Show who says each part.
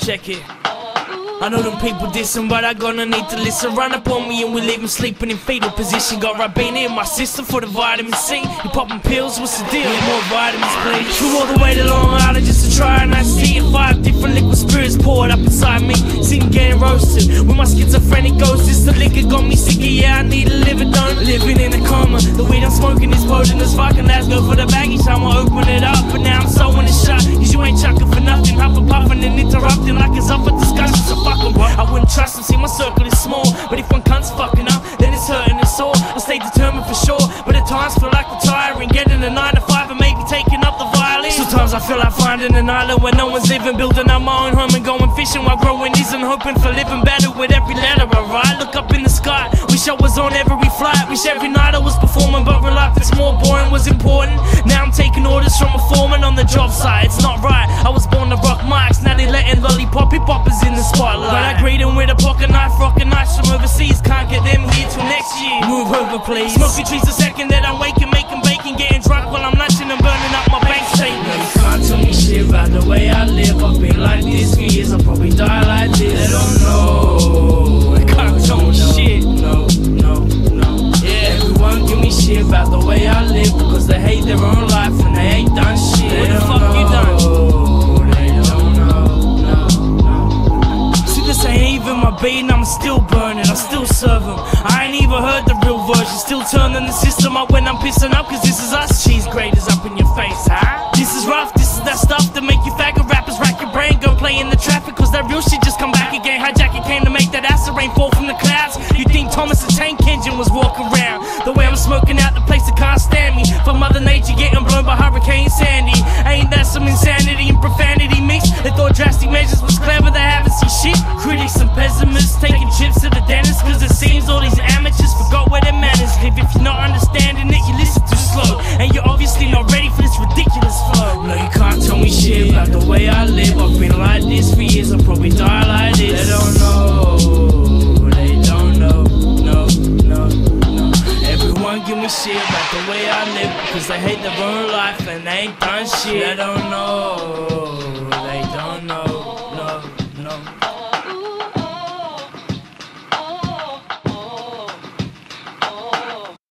Speaker 1: check it. I know them people dissing, but I gonna need to listen. Run up on me and we leave them sleeping in fetal position. Got Ribena in my system for the vitamin C. You popping pills, what's the deal? More vitamins, please. Flew all the way to Long Island just to try and I see it. 5 different liquid spirits poured up inside me. Sitting getting roasted with my schizophrenic ghost. It's the liquor got me sick, yeah, I need a liver done. Living in a coma, the weed I'm smoking is potent as fuck. And let's go for the baggy, I'ma open it up. But now I'm sewing the shot, cause you ain't chucking for nothing. Huffing, puffing and interrupting like it's up for discussion. So fuck 'em. I wouldn't trust them, see my circle is small. But if one cunt's fucking up, then it's hurting us all. I stay determined for sure, but at times feel like retiring, getting a 9 to 5 and maybe taking up the violin. Sometimes I feel like finding an island where no one's living, building up my own home and going fishing while growing isn't hoping for living better with every letter I write. Look up in the sky, wish I was on every flight, wish every night I was performing, but real life is more boring, was important. Now I'm taking orders from a foreman on the job site. It's not right, I was born to rock mics, now they letting lollipop hip-hoppers in the spotlight. But I greet them with a pocket knife, rockin' nights from overseas, can't get them here till next year. Move over please. Smoking trees the second that I'm waking, making bacon, getting drunk while I'm lunching and burning up my bank statement. You can't tell me shit about the way I live, I've been like this for years, I'll probably die like this. They don't know, they can't tell me shit. No, yeah, everyone give me shit about the way I live, because they hate their own life and they ain't done shit. What the fuck you done? Beating, I'm still burning, I still serve them. I ain't even heard the real version, still turning the system up when I'm pissing up, cause this is us. Cheese graters up in your face, huh? This is rough, this is that stuff that make you faggot rappers rack your brain. Go play in the traffic, cause that real shit just come back again. Hijack came to make that acid rain fall from the clouds. You think Thomas the Tank Engine was walking around? The way I'm smoking out the place that can't stand me. For Mother Nature getting blown by Hurricane Sandy. Ain't that some insanity and profanity mixed? They thought drastic measures was clever, they haven't seen shit. Critics and pessimists taking trips to the dentist, cause it seems all these amateurs forgot where their manners live. If you're not understanding it, you listen too slow, and you're obviously not ready for this ridiculous flow. No, you can't tell me shit about the way I live, I've been like this for years, I'll probably die like this. They don't know, they don't know, no. Everyone give me shit about the way I live, because they hate their own life and they ain't done shit. They don't know.